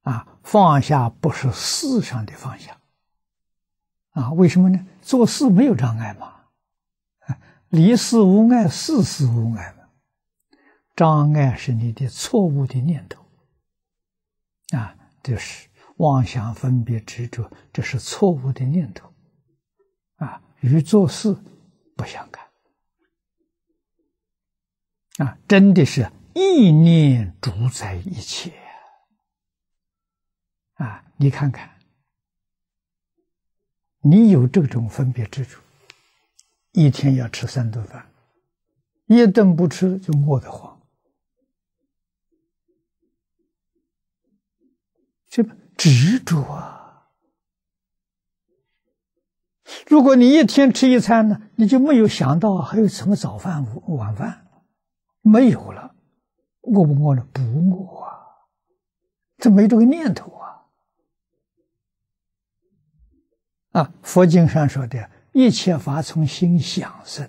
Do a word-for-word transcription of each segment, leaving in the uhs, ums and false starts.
啊，放下不是事上的放下。啊，为什么呢？做事没有障碍嘛，离事无碍，事事无碍嘛。障碍是你的错误的念头，啊，就是妄想、分别、执着，这是错误的念头，啊，与做事不相干。啊，真的是意念主宰一切啊！你看看，你有这种分别执着，一天要吃三顿饭，一顿不吃就饿得慌。这执着啊！如果你一天吃一餐呢，你就没有想到还有什么早饭、晚饭。没有了，饿不饿呢？不饿啊，这没这个念头啊！啊，佛经上说的，一切法从心想生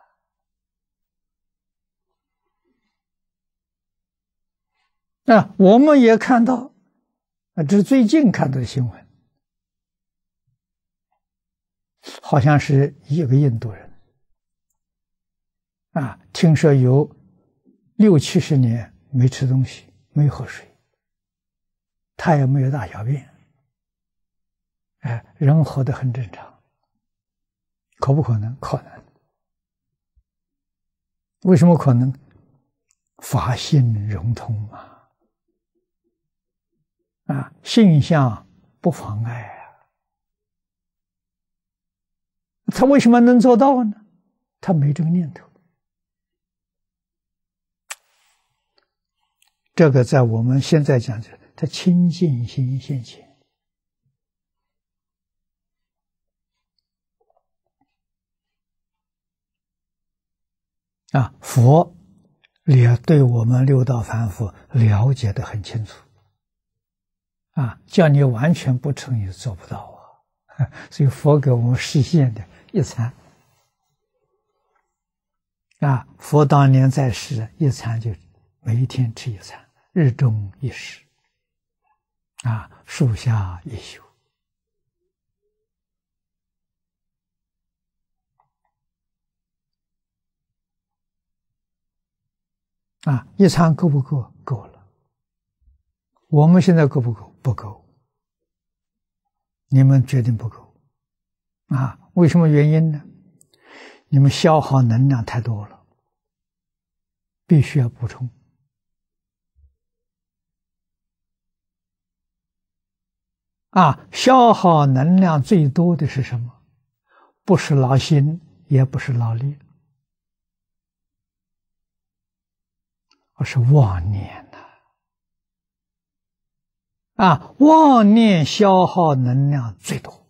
啊。啊，我们也看到，啊，这是最近看到的新闻，好像是一个印度人，啊，听说有六七十年没吃东西，没喝水，他也没有大小便，哎，人活得很正常，可不可能？可能。为什么可能？法性融通嘛，啊，性相不妨碍啊。他为什么能做到呢？他没这个念头。这个在我们现在讲，就是他清净心现前啊，佛也对我们六道凡夫了解得很清楚啊，叫你完全不成也做不到啊。所以佛给我们实现的一餐啊，佛当年在世，一餐就每一天吃一餐。日中一食，啊，树下一宿，啊，一餐够不够？够了。我们现在够不够？不够。你们决定不够，啊，为什么原因呢？你们消耗能量太多了，必须要补充。啊，消耗能量最多的是什么？不是劳心，也不是劳力，而是妄念呐！啊，妄念消耗能量最多。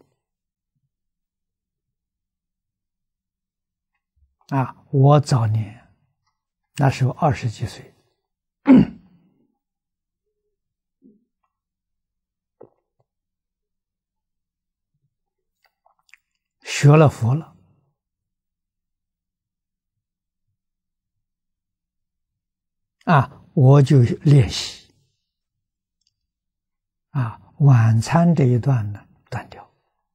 啊，我早年那时候二十几岁。学了佛了，啊，我就练习，啊，晚餐这一段呢断掉，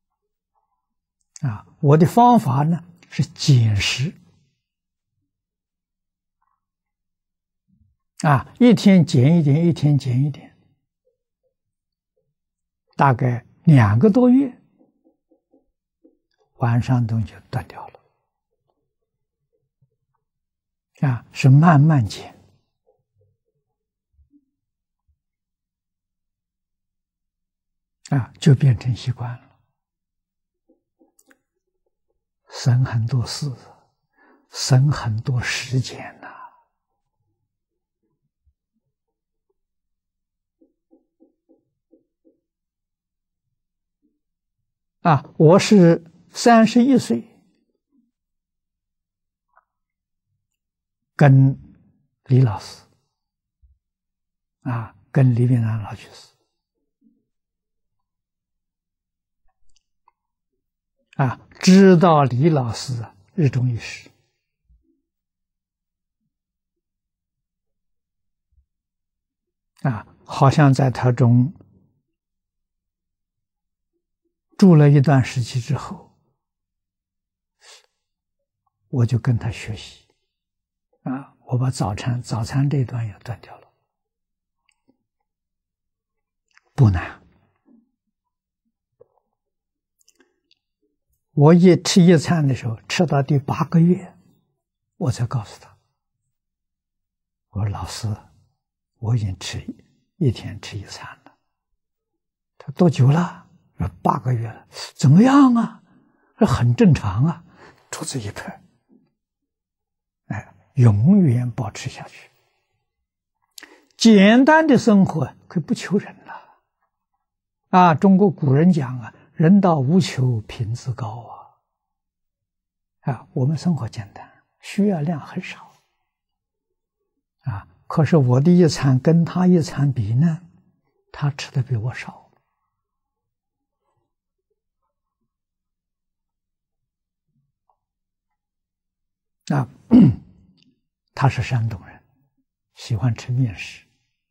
啊，我的方法呢是减食，啊，一天减一点，一天减一点，大概两个多月。晚上东西就断掉了，啊，是慢慢减，啊，就变成习惯了，省很多事，省很多时间呐、啊。啊，我是三十一岁，跟李老师，啊，跟李炳南老居士，啊，知道李老师日中一食，啊，好像在他中住了一段时期之后，我就跟他学习，啊，我把早餐早餐这一段也断掉了，不难。我一吃一餐的时候，吃到第八个月，我才告诉他，我说老师，我已经吃一天吃一餐了。他多久了？说八个月了。怎么样啊？这很正常啊，肚子一拍。哎，永远保持下去。简单的生活可以不求人了。啊，中国古人讲啊，人到无求品自高啊。啊，我们生活简单，需要量很少。啊，可是我的一餐跟他一餐比呢，他吃的比我少。啊，他是山东人，喜欢吃面食。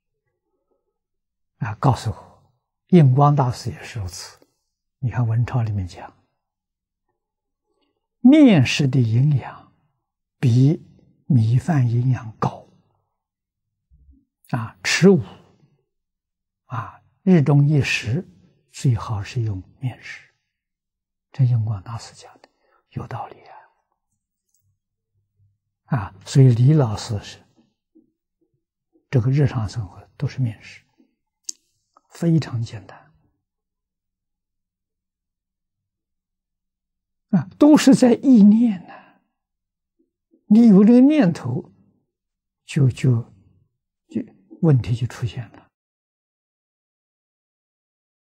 啊，告诉我，印光大师也是如此。你看文钞里面讲，面食的营养比米饭营养高。啊，吃五，啊，日中一食最好是用面食。这印光大师讲的有道理啊。啊，所以李老师是这个日常生活都是面食，非常简单。啊，都是在意念呢、啊。你有这个念头，就就就问题就出现了。